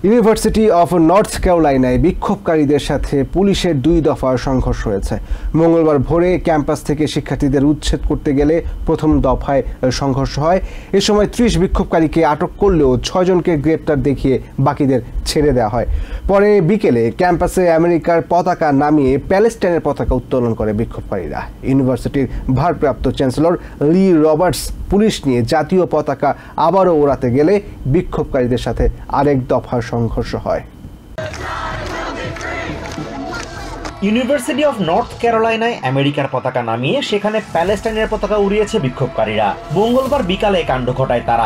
University of north ক্যারোলাইনায় বিক্ষোভকারীদের সাথে পুলিশের 2 দফার সংঘর্ষ হয়েছে। মঙ্গলবার ভোরে ক্যাম্পাস থেকে শিক্ষার্থীদের উচ্ছেদ করতে গেলে প্রথম দফায় সংঘর্ষ হয়। এ সময় 30 বিক্ষোভকারীকে আটক করলেও 6 জনকে গ্রেপ্তার দেখিয়ে বাকিদের ছেড়ে দেওয়া হয়। পরে বিকেলে ক্যাম্পাসে আমেরিকার পতাকা নামিয়ে প্যালেস্টাইনের পতাকা উত্তোলন করে বিক্ষোভকারীরা। ইউনিভার্সিটির ভারপ্রাপ্ত চ্যান্সেলর লি রবার্টস পুলিশ নিয়ে জাতীয় পতাকা আবারও ওড়াতে গেলে বিক্ষোভকারীদের সাথে আরেক দফার সংঘর্ষ হয়। ইউনিভার্সিটি অফ নর্থ ক্যারোলাইনায় আমেরিকার পতাকা নামিয়ে সেখানে প্যালেস্টাইনের পতাকা উড়িয়েছে বিক্ষোভকারীরা। মঙ্গলবার বিকালে কাণ্ড ঘটায় তারা।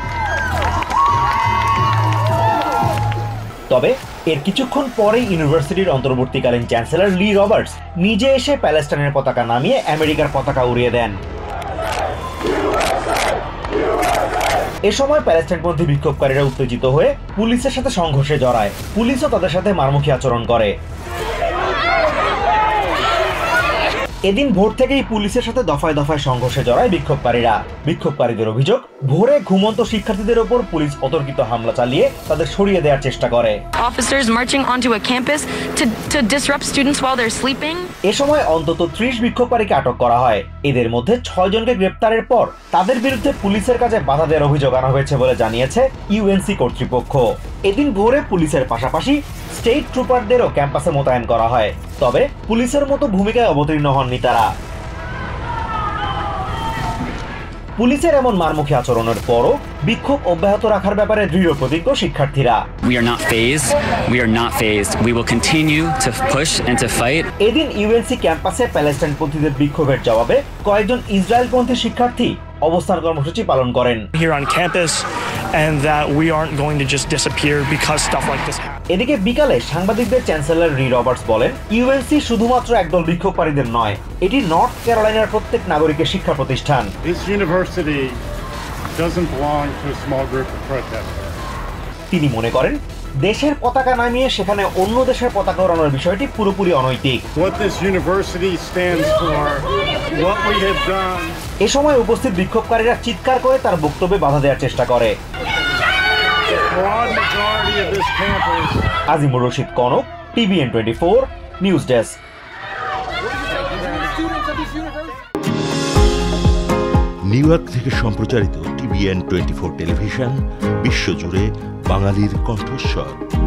তবে এর কিছুক্ষণ পরেই ইউনিভার্সিটির অন্তর্বর্তীকালীন চ্যান্সেলর লি রবার্টস নিজে এসে প্যালেস্টাইনের পতাকা নামিয়ে আমেরিকার পতাকা উড়িয়ে দেন। এ সময় প্যালেস্টাইনপন্থী বিক্ষোভকারীরা উত্তেজিত হয়ে পুলিশের সাথে সংঘর্ষে জড়ায়। পুলিশও তাদের সাথে মারমুখী আচরণ করে। এদিন ভোর থেকেই পুলিশের সাথে দফায় দফায় সংঘর্ষে জড়ায় বিক্ষোভকারীরা। বিক্ষোভকারীদের অভিযোগ, ভোরে ঘুমন্ত শিক্ষার্থীদের ওপর পুলিশ অতর্কিত হামলা চালিয়ে তাদের সরিয়ে দেওয়ার চেষ্টা করে। এ সময় অন্তত 30 বিক্ষোভকারীকে আটক করা হয়। এদের মধ্যে 6 জনকে গ্রেপ্তারের পর তাদের বিরুদ্ধে পুলিশের কাছে বাধা দেওয়ার অভিযোগ আনা হয়েছে বলে জানিয়েছে ইউএনসি কর্তৃপক্ষ। এদিন ভোরে পুলিশের পাশাপাশি স্টেট ট্রুপারদেরও ক্যাম্পাসে মোতায়েন করা হয়। তবে পুলিশের মতো ভূমিকায় অবতীর্ণ হননি তারা। পুলিশের এমন মারমুখী আচরণের পরও বিক্ষোভ অব্যাহত রাখার ব্যাপারে দৃঢ় প্রতিজ্ঞ শিক্ষার্থীরা। এদিন ইউএনসি ক্যাম্পাসে প্যালেস্টাইনপন্থীদের বিক্ষোভের জবাবে কয়েকজন ইসরায়েলপন্থী শিক্ষার্থী অবস্থান কর্মসূচি পালন করেন। এদিকে বিকালে সাংবাদিকদের চ্যান্সেলর লি রবার্টস বলেন, ইউএনসি শুধুমাত্র একদল বিক্ষোভকারীদের নয়, এটি নর্থ ক্যারোলাইনার প্রত্যেক নাগরিকের শিক্ষা প্রতিষ্ঠান। তিনি মনে করেন, দেশের পতাকা নামিয়ে সেখানে অন্য দেশের পতাকা ওড়ানোর বিষয়টি পুরোপুরি অনৈতিক। এ সময় উপস্থিত বিক্ষোভকারীরা চিৎকার করে তার বক্তব্যে বাধা দেওয়ার চেষ্টা করে। Azimur Rashid Kanak, TBN24 news desk. New York থেকে সম্প্রচারিত TBN24 টেলিভিশন বিশ্বজুড়ে বাঙালির কণ্ঠস্বর।